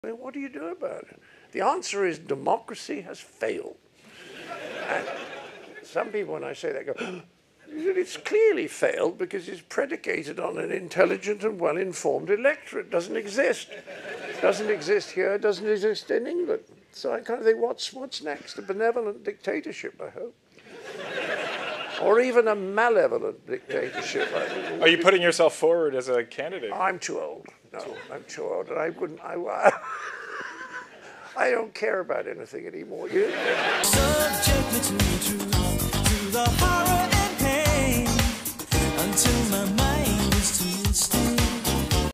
I mean, what do you do about it? The answer is democracy has failed. And some people, when I say that, go, it's clearly failed because it's predicated on an intelligent and well-informed electorate. It doesn't exist. It doesn't exist here. It doesn't exist in England. So I kind of think, what's next? A benevolent dictatorship, I hope. Or even a malevolent dictatorship. Are you putting yourself forward as a candidate? I'm too old. No, I'm too old. And I wouldn't, I don't care about anything anymore. You? Subject me to the